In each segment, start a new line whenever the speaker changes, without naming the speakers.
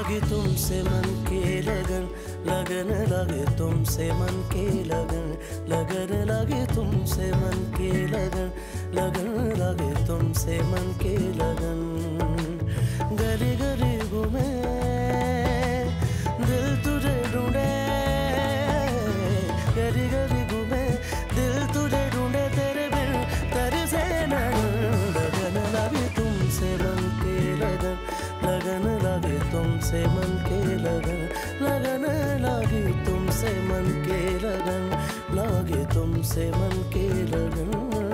लागे तुमसे मन के लगन, लगन लागे तुमसे मन के लगन, लगन लागे तुमसे मन के लगन, लगन लागे तुमसे मन के लगन। गली गली घूमे दिल तुझे ढूंढे, गली गली घूमे दिल तुझे ढूंढे, तेरे बिन तरसे नैन। लगन लागे तुमसे मन के लगन, लगन लागे तुमसे मन के लगन, लगन लागे तुमसे मन के लगन, लागे तुमसे मन के लगन।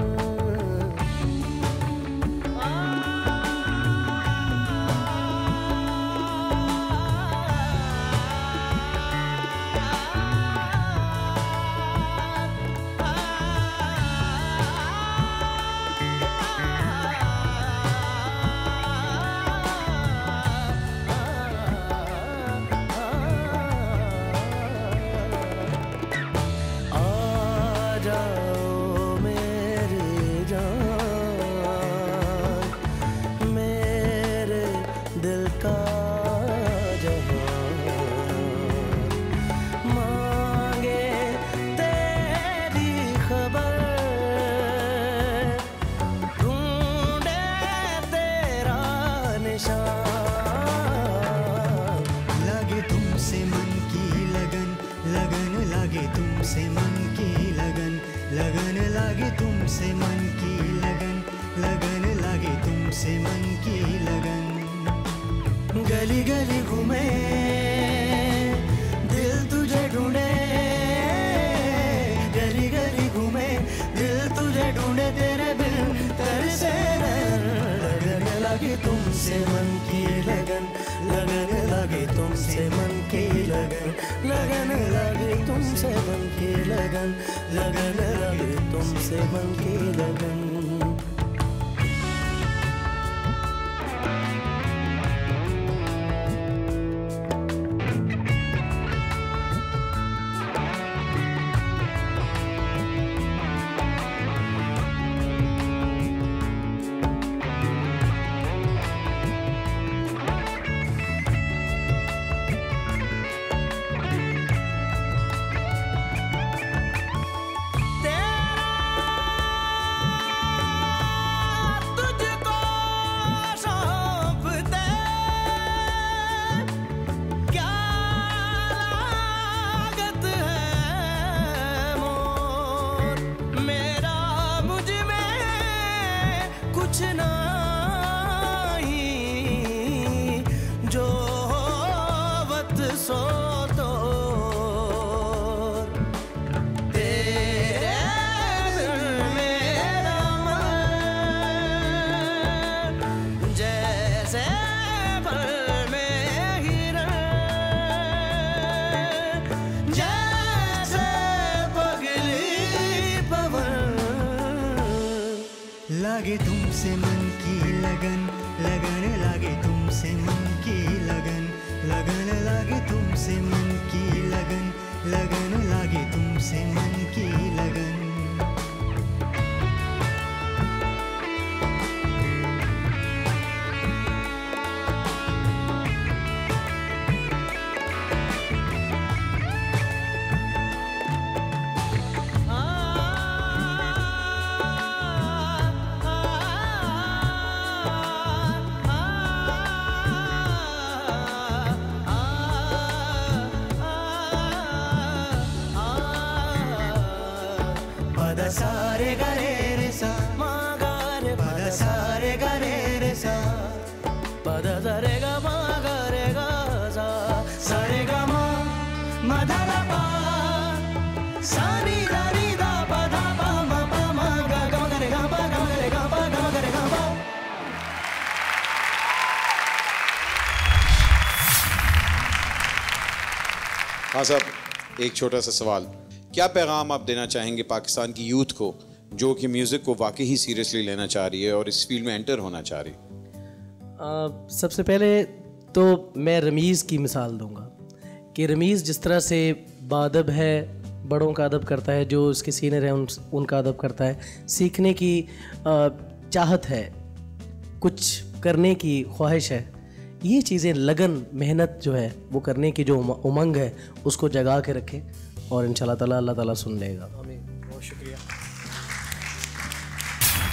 तुमसे मन की लगन, लगन लागे तुमसे मन की लगन, लगन लागे तुमसे मन की लगन।
गली गली घूमे दिल तुझे ढूंढे, गली गली घूमे दिल तुझे ढूंढे, तेरे बिन तरसे नैन। लगन लागे तुमसे मन की लगन, लगन लागे तुमसे मन की लगन, लगन लागे तुमसे मन की लगन, लगन लागे तुमसे मन की लगन।
लागे तुमसे मन की लगन, लगन लागे तुमसे मन की लगन, लगन लागे तुमसे मन की लगन, लगन लागे तुमसे मन की लगन।
सारे गा रे सा मा गा रे पद सारे गा रे सा पद रे गा मा गा रे गा सा सारे गा मा मा धा धा पा सा नी धा नी धा पा धा पा मा गा गा गा रे गा पा गा रे गा पा गा रे गा पा।
हाँ साहब, एक छोटा सा सवाल, क्या पैगाम आप देना चाहेंगे पाकिस्तान की यूथ को जो कि म्यूज़िक को वाकई ही सीरियसली लेना चाह रही है और इस फील्ड में एंटर होना चाह रही है?
सबसे पहले तो मैं रमीज़ की मिसाल दूंगा कि रमीज़ जिस तरह से बाअदब है, बड़ों का अदब करता है, जो उसके सीनियर हैं उनका अदब करता है, सीखने की चाहत है, कुछ करने की ख्वाहिश है, ये चीज़ें, लगन, मेहनत जो है वो करने की जो उमंग है उसको जगा के रखें और इंशाल्लाह ताला अल्लाह ताला सुन लेगा।
बहुत शुक्रिया।